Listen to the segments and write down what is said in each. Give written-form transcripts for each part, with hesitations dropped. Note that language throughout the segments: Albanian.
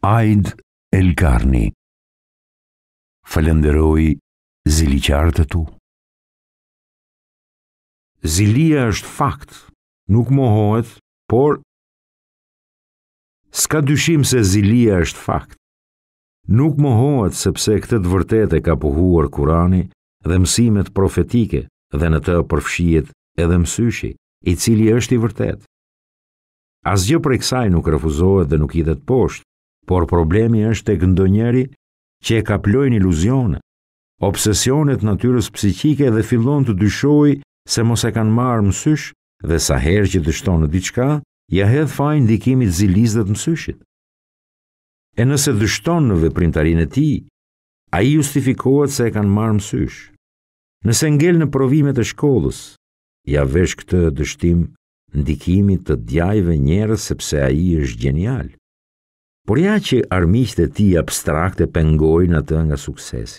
Aid El-Karni. Falenderoj ziliqarët e tu. Zilia është fakt, nuk mohohet, por s'ka dyshim se zilia është fakt. Nuk mohohet sepse këtë të vërtet e ka pohuar Kurani dhe mësimet profetike dhe në të përfshihet edhe mësyshi, i cili është i vërtet. Asgjë prej kësaj nuk refuzohet dhe nuk hidhet poshtë, por problemi është tek ndonjëri që e kaplojnë iluzione, obsesionet natyrës psiqike dhe fillon të dyshojë se mos e kanë marrë mësysh dhe sa herë që dështon në diçka, ja hedh faj ndikimit zilis dhe të mësyshit. E nëse dështon në veprimtarinë e tij, ai justifikohet se e kanë marrë mësysh. Nëse ngel në provimet e shkollës, ja vesh këtë dështim ndikimit të djajve njerëz sepse ai është gjenial. Por ja që armiqtë e tij abstrakte pengojnë atë nga suksesi.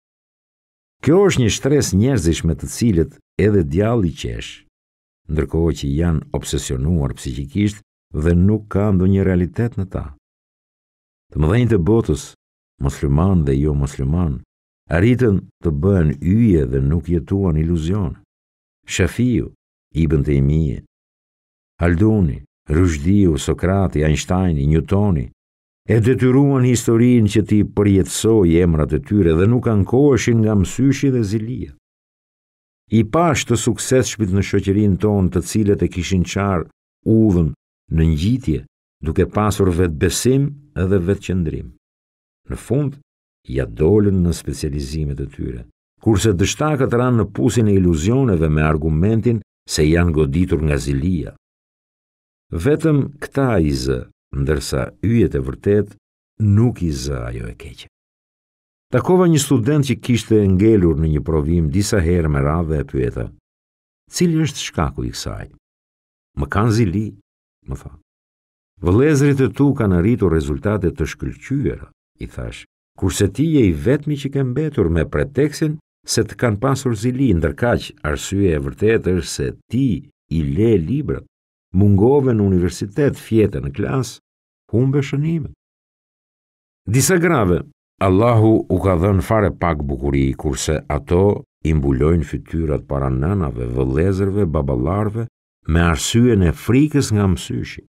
Kjo është një shtresë njerëzish me të cilët edhe djalli qesh, ndërkohë që janë obsesionuar psiqikisht dhe nuk ka ndonjë realitet në ta. Të mëdhenjtë e botës, musliman dhe jo musliman, arritën të bëhen yje dhe nuk jetuan iluzion. Shafiu, Ibn Taymije, Halduni, Rushdiu, Sokrati, Einsteini, Newtoni, e detyruan historinë që ti përjetësoj emrat e tyre dhe nuk ankoheshin nga mësyshi dhe zilia. I pash të suksesshmit në shoqërinë tonë të cilët e kishin qarë udhën në ngjitje, duke pasur vetbesim edhe vetqëndrim. Në fund, ja dolën në specializimet e tyre, kurse dështakët ranë në pusin e iluzioneve me argumentin se janë goditur nga zilia. Vetëm këta i zë, ndërsa yjet e vërtet nuk i zë ajo e keqe. Takova një student që kishte ngelur në një provim disa herë me radhë dhe e pyeta: "Cili është shkaku i kësaj?" "Më kanë zili," më tha. "Vëllezërit e tu kanë arritur rezultate të shkëlqyera," i thash, "kurse ti je i vetmi që ke mbetur me pretekstin se të kanë pasur zili, ndërkaq arsye e vërtetë është se ti i le librat, mungove në universitet, fjete në klas, humbe shënimet." Disa grave, Allahu u ka dhënë fare pak bukuri, kurse ato i mbulojnë fytyrat para nënave, vëllezërve, baballarve, me arsyen e frikës nga mësyshi.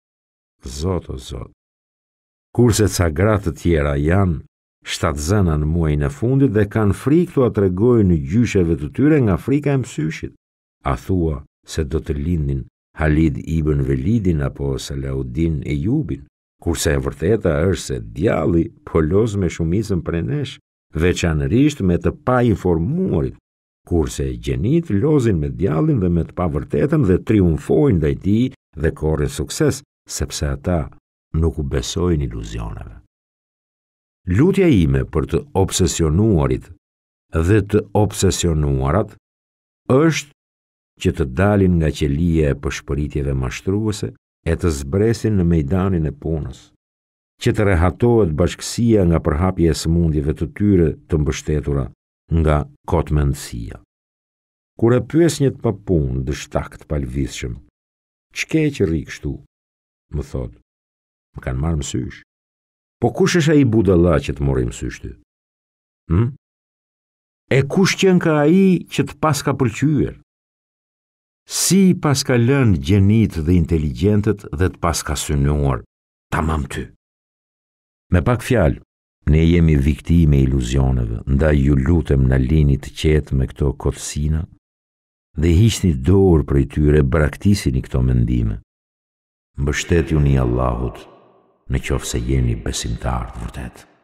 Zot o Zot. Kurse ca gra të tjera janë shtatzëna në muajin e fundit dhe kanë frikë t'u tregojnë në gjysheve të tyre nga frika e mësyshit. A thua se do të lindin Halid ibn Velidin apo Salaudin e Jubin, kurse e vërteta është se djalli polos me shumicën prej nesh, veçanërisht me të pa informuarit, kurse gjenit lozin me djallin dhe me të pa vërtetën dhe triumfojnë ndaj tij dhe korrin sukses, sepse ata nuk u besojnë iluzioneve. Lutja ime për të obsesionuarit dhe të obsesionuarat është që të dalin nga qelia e pëshpëritjeve mashtruese e të zbresin në mejdanin e punës, që të rehatohet bashkësia nga përhapja e sëmundjeve të tyre të mbështetura nga kotmendësia. Kur e pyes një të pa punë, dështakt palvizshëm, "Ç'ke që rri kështu?" më thot, "Më kanë marrë mësysh." "Po kush është ai budalla që të mori mësysh ty?" "E kush qenë ka ai që të pas ka pëlqyer? Si pas ka lënë gjenit dhe inteligentët dhe të pas ka synuar tamam ty?" Me pak fjalë, ne jemi viktime e iluzioneve, ndaj ju lutem na lini të qetë me këto kotësina dhe hiqni dorë prej tyre, braktisini këto mendime. Mbështetjuni Allahut në qoftë se jeni besimtar të vërtet.